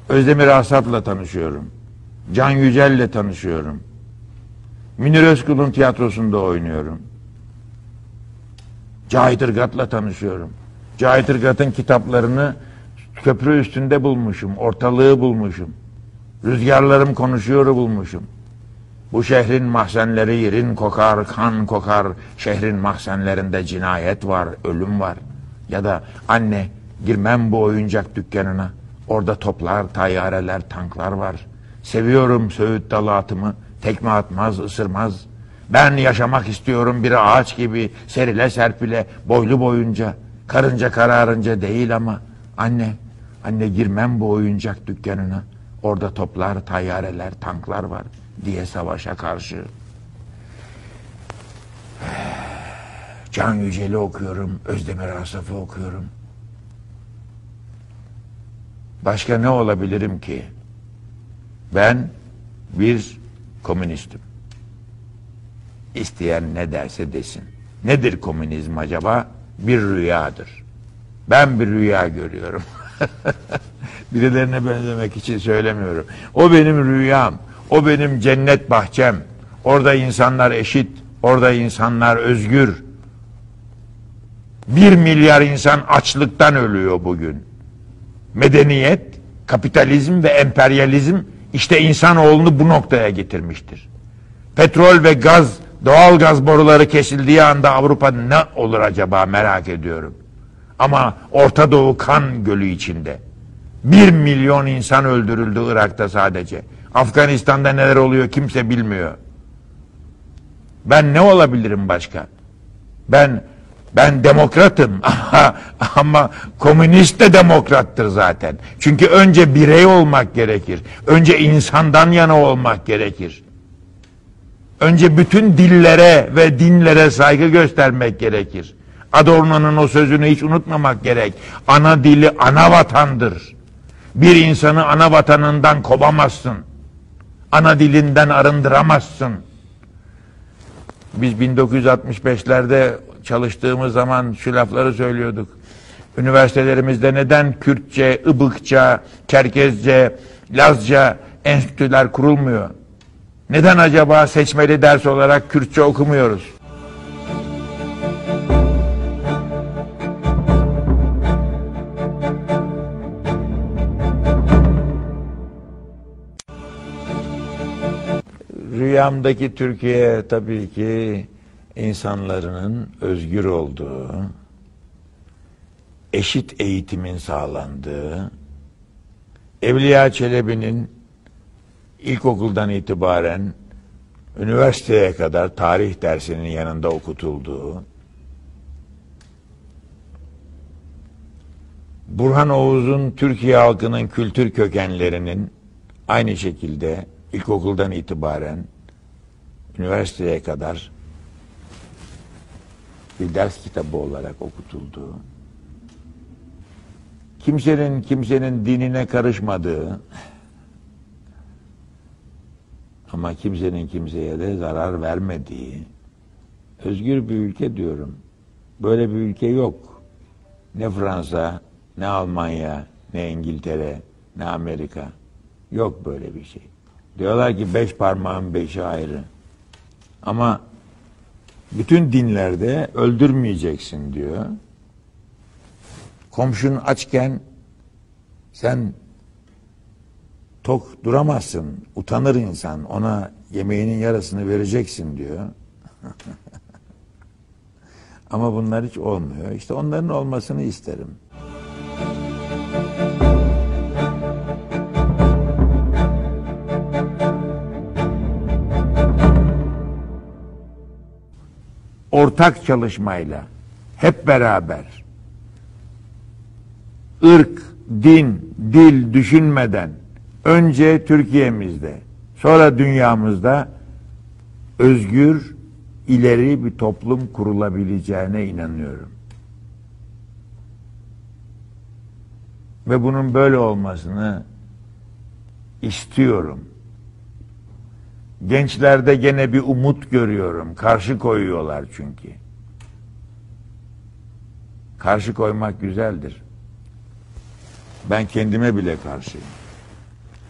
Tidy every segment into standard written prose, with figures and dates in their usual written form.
Özdemir Asaf'la tanışıyorum. Can Yücel'le tanışıyorum. Münir Özkul'un tiyatrosunda oynuyorum. Cahit Irgat'la tanışıyorum. Cahit Irgat'ın kitaplarını köprü üstünde bulmuşum. Ortalığı bulmuşum. Rüzgarlarım konuşuyoru bulmuşum. Bu şehrin mahzenleri irin kokar, kan kokar. Şehrin mahzenlerinde cinayet var, ölüm var. Ya da anne girmem bu oyuncak dükkanına. Orada toplar, tayyareler, tanklar var. Seviyorum Söğüt Dalı atımı. Tekme atmaz, ısırmaz. Ben yaşamak istiyorum bir ağaç gibi serile serpile boylu boyunca. Karınca kararınca değil ama anne girmem bu oyuncak dükkanına. Orada toplar, tayyareler, tanklar var diye savaşa karşı. Can Yücel'i okuyorum, Özdemir Asaf'ı okuyorum. Başka ne olabilirim ki? Ben bir komünistim. İsteyen ne derse desin. Nedir komünizm acaba? Bir rüyadır. Ben bir rüya görüyorum. Birilerine benzemek için söylemiyorum. O benim rüyam. O benim cennet bahçem. Orada insanlar eşit. Orada insanlar özgür. 1 milyar insan açlıktan ölüyor bugün. Medeniyet, kapitalizm ve emperyalizm işte insanoğlunu bu noktaya getirmiştir. Petrol ve gaz, doğal gaz boruları kesildiği anda Avrupa ne olur acaba merak ediyorum. Ama Orta Doğu kan gölü içinde. 1 milyon insan öldürüldü Irak'ta sadece. Afganistan'da neler oluyor kimse bilmiyor. Ben ne olabilirim başka? Ben demokratım ama komünist de demokrattır zaten. Çünkü önce birey olmak gerekir. Önce insandan yana olmak gerekir. Önce bütün dillere ve dinlere saygı göstermek gerekir. Adorno'nun o sözünü hiç unutmamak gerek. Ana dili ana vatandır. Bir insanı ana vatanından kovamazsın. Ana dilinden arındıramazsın. Biz 1965'lerde çalıştığımız zaman şu lafları söylüyorduk. Üniversitelerimizde neden Kürtçe, Ibıkça, Çerkezce, Lazca enstitüler kurulmuyor? Neden acaba seçmeli ders olarak Kürtçe okumuyoruz? Rüyamdaki Türkiye tabii ki insanların özgür olduğu, eşit eğitimin sağlandığı, Evliya Çelebi'nin ilkokuldan itibaren üniversiteye kadar tarih dersinin yanında okutulduğu, Burhan Oğuz'un Türkiye halkının kültür kökenlerinin aynı şekilde ilkokuldan itibaren üniversiteye kadar bir ders kitabı olarak okutulduğu, kimsenin dinine karışmadığı ama kimsenin kimseye de zarar vermediği özgür bir ülke diyorum. Böyle bir ülke yok. Ne Fransa, ne Almanya, ne İngiltere, ne Amerika. Yok böyle bir şey. Diyorlar ki 5 parmağın 5'i ayrı. Ama bütün dinlerde öldürmeyeceksin diyor. Komşun açken sen tok duramazsın. Utanır insan. Ona yemeğinin yarısını vereceksin diyor. Ama bunlar hiç olmuyor. İşte onların olmasını isterim. Ortak çalışmayla, hep beraber, ırk, din, dil düşünmeden, önce Türkiye'mizde, sonra dünyamızda özgür, ileri bir toplum kurulabileceğine inanıyorum. Ve bunun böyle olmasını istiyorum. Gençlerde gene bir umut görüyorum. Karşı koyuyorlar çünkü. Karşı koymak güzeldir. Ben kendime bile karşıyım.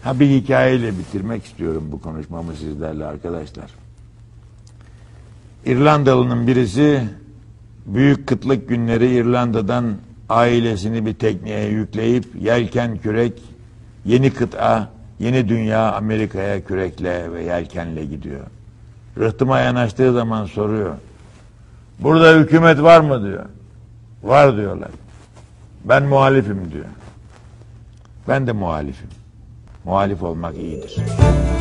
Ha, bir hikayeyle bitirmek istiyorum bu konuşmamı sizlerle arkadaşlar. İrlandalı'nın birisi büyük kıtlık günleri İrlanda'dan ailesini bir tekneye yükleyip yelken kürek yeni kıta, yeni dünya Amerika'ya kürekle ve yelkenle gidiyor. Rıhtıma yanaştığı zaman soruyor. Burada hükümet var mı diyor. Var diyorlar. Ben muhalifim diyor. Ben de muhalifim. Muhalif olmak iyidir.